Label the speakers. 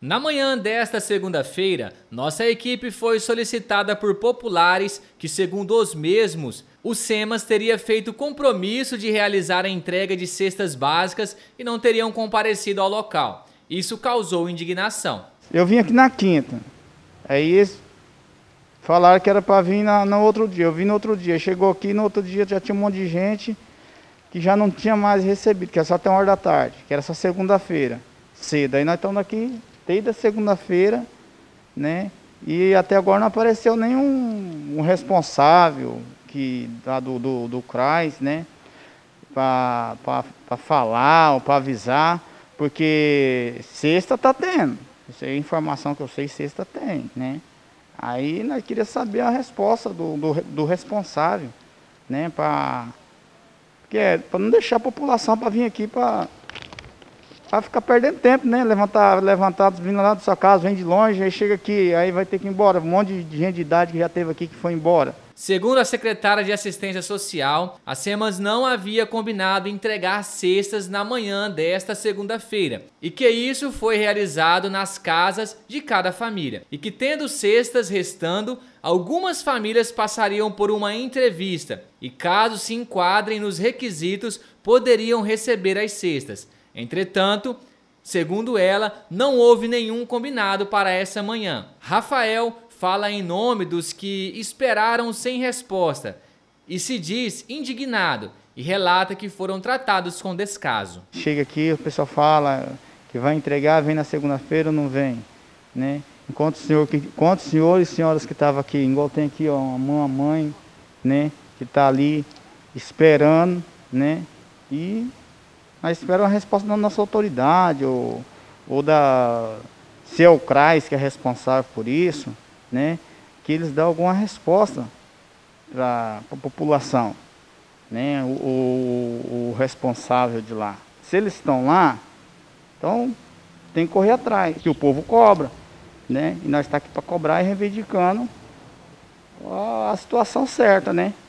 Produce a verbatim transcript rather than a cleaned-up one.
Speaker 1: Na manhã desta segunda-feira, nossa equipe foi solicitada por populares que, segundo os mesmos, o SEMAS teria feito compromisso de realizar a entrega de cestas básicas e não teriam comparecido ao local. Isso causou indignação.
Speaker 2: Eu vim aqui na quinta, aí eles falaram que era para vir na, no outro dia, eu vim no outro dia, chegou aqui no outro dia já tinha um monte de gente que já não tinha mais recebido, que era só até uma hora da tarde, que era só segunda-feira, cedo, aí nós estamos aqui desde a segunda-feira, né, e até agora não apareceu nenhum um responsável que, do, do, do CRAS, né, para falar ou para avisar, porque sexta está tendo, isso é informação que eu sei, sexta tem, né. Aí nós queríamos saber a resposta do, do, do responsável, né, para para não deixar a população para vir aqui para para ficar perdendo tempo, né, levantar, levantar vindo lá da sua casa, vem de longe, aí chega aqui, aí vai ter que ir embora, um monte de gente de idade que já teve aqui que foi embora.
Speaker 1: Segundo a secretária de Assistência Social, a SEMAS não havia combinado entregar cestas na manhã desta segunda-feira e que isso foi realizado nas casas de cada família e que, tendo cestas restando, algumas famílias passariam por uma entrevista e, caso se enquadrem nos requisitos, poderiam receber as cestas. Entretanto, segundo ela, não houve nenhum combinado para essa manhã. Rafael fala em nome dos que esperaram sem resposta e se diz indignado e relata que foram tratados com descaso.
Speaker 2: Chega aqui, o pessoal fala que vai entregar, vem na segunda-feira, não vem, né? Enquanto o senhor, enquanto senhores e senhoras que estavam aqui, igual tem aqui ó, uma mãe, né, que está ali esperando, né, e nós esperamos a resposta da nossa autoridade ou, ou da se é o CRAS que é responsável por isso, né, que eles dão alguma resposta para a população, né, o, o, o responsável de lá. Se eles estão lá, então tem que correr atrás, que o povo cobra, né, e nós estamos aqui para cobrar e reivindicando a, a situação certa, né.